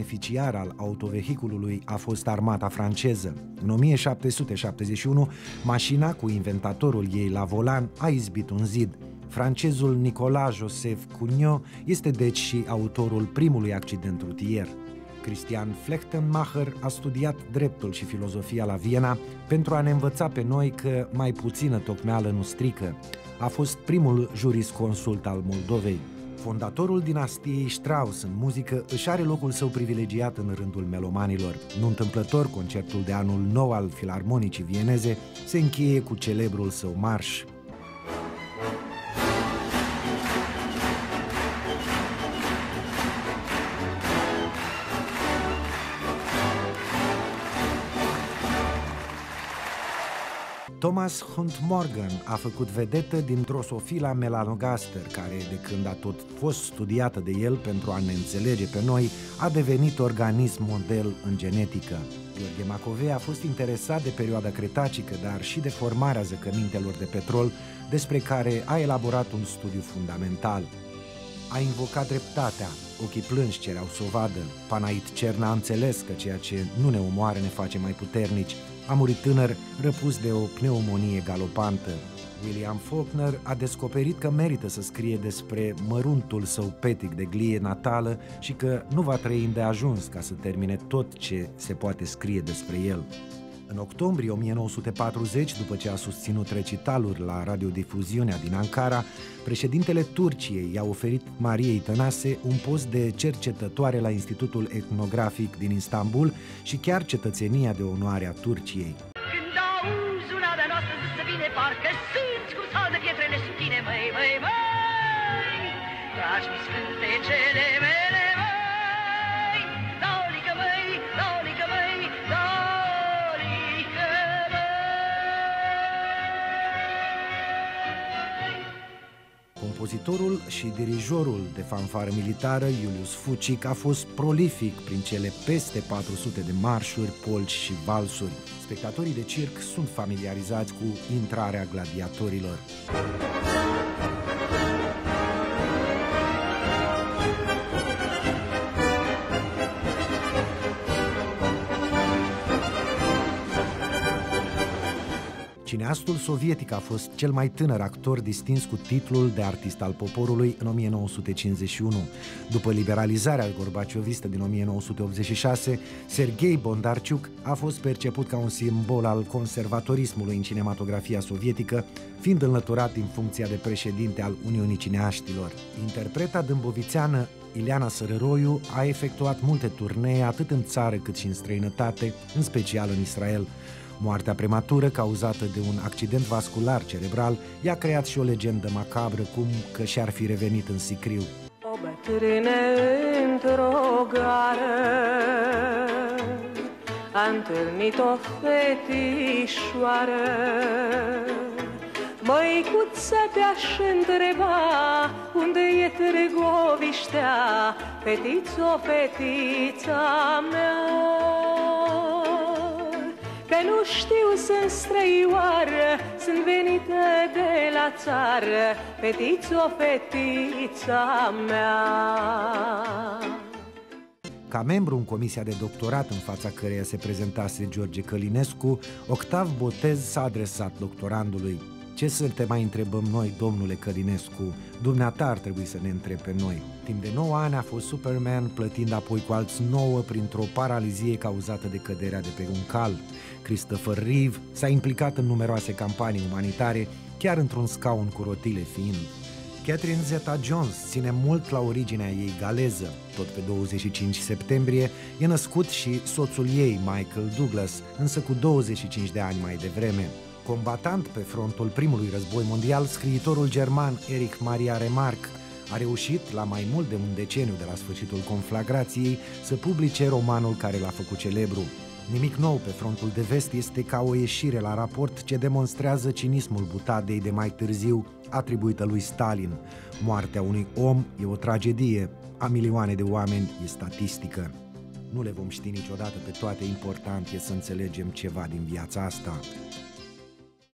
beneficiar al autovehiculului a fost armata franceză. În 1771, mașina cu inventatorul ei la volan a izbit un zid. Francezul Nicolas-Joseph Cugnot este deci și autorul primului accident rutier. Christian Flechtenmacher a studiat dreptul și filozofia la Viena pentru a ne învăța pe noi că mai puțină tocmeală nu strică. A fost primul jurisconsult al Moldovei. Fondatorul dinastiei Strauss în muzică își are locul său privilegiat în rândul melomanilor. Nu întâmplător, concertul de anul nou al Filarmonicii Vieneze se încheie cu celebrul său marș. Thomas Hunt Morgan a făcut vedetă din Drosophila melanogaster, care, de când a tot fost studiată de el pentru a ne înțelege pe noi, a devenit organism model în genetică. Gheorghe Macovei a fost interesat de perioada cretacică, dar și de formarea zăcămintelor de petrol, despre care a elaborat un studiu fundamental. A invocat dreptatea, ochii plânși cereau să o vadă, Panait Cerna a înțeles că ceea ce nu ne omoară ne face mai puternici, a murit tânăr, răpus de o pneumonie galopantă. William Faulkner a descoperit că merită să scrie despre măruntul său petic de glie natală și că nu va trăi îndeajuns ca să termine tot ce se poate scrie despre el. În octombrie 1940, după ce a susținut recitaluri la radiodifuziunea din Ankara, președintele Turciei i-a oferit Mariei Tănase un post de cercetătoare la Institutul Etnografic din Istanbul și chiar cetățenia de onoare a Turciei. Când auzi una de-a noastră zis să vine, parcă simți cum saltă pietrele sub tine, măi, măi, măi, dragi-mi scântecele mele, măi, dolică, măi, dolică, măi, dolică, măi. Compozitorul și dirijorul de fanfară militară, Iulius Fucic, a fost prolific prin cele peste 400 de marșuri, polci și valsuri. Spectatorii de circ sunt familiarizați cu intrarea gladiatorilor. Cineastul sovietic a fost cel mai tânăr actor distins cu titlul de artist al poporului în 1951. După liberalizarea gorbaciovistă din 1986, Sergei Bondarciuc a fost perceput ca un simbol al conservatorismului în cinematografia sovietică, fiind înlăturat din funcția de președinte al Uniunii Cineaștilor. Interpreta dâmbovițeană Ileana Sărăroiu a efectuat multe turnee atât în țară cât și în străinătate, în special în Israel. Moartea prematură, cauzată de un accident vascular cerebral, i-a creat și o legendă macabră, cum că și-ar fi revenit în sicriu. O bătrână într-o gară a întâlnit o fetișoară. Măicuță, te-aș întreba unde e Târgoviștea, fetițo, fetița mea. Că nu știu, sunt străioară, sunt venită de la țară, fetițo, fetița mea. Ca membru în comisia de doctorat în fața căreia se prezentase George Călinescu, Octav Botez s-a adresat doctorandului. Ce să te mai întrebăm noi, domnule Călinescu? Dumneata ar trebui să ne întrebi pe noi. Timp de 9 ani a fost Superman, plătind apoi cu alți 9 printr-o paralizie cauzată de căderea de pe un cal. Christopher Reeve s-a implicat în numeroase campanii umanitare, chiar într-un scaun cu rotile fiind. Catherine Zeta-Jones ține mult la originea ei galeză. Tot pe 25 septembrie e născut și soțul ei, Michael Douglas, însă cu 25 de ani mai devreme. Combatant pe frontul primului război mondial, scriitorul german Erich Maria Remarque a reușit, la mai mult de un deceniu de la sfârșitul conflagrației, să publice romanul care l-a făcut celebru. Nimic nou pe frontul de vest este ca o ieșire la raport ce demonstrează cinismul butadei de mai târziu atribuită lui Stalin. Moartea unui om e o tragedie, a milioane de oameni e statistică. Nu le vom ști niciodată pe toate, important e să înțelegem ceva din viața asta.